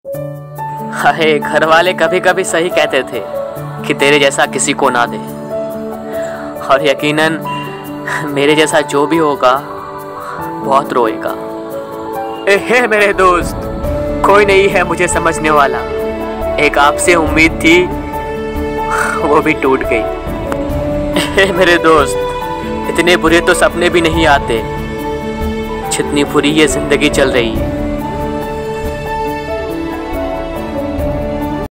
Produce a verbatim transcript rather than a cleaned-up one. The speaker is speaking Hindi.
हाय, घर वाले कभी कभी सही कहते थे कि तेरे जैसा किसी को ना दे, और यकीनन मेरे जैसा जो भी होगा बहुत रोएगा। हे मेरे दोस्त, कोई नहीं है मुझे समझने वाला। एक आपसे उम्मीद थी, वो भी टूट गई। हे मेरे दोस्त, इतने बुरे तो सपने भी नहीं आते जितनी बुरी ये जिंदगी चल रही है।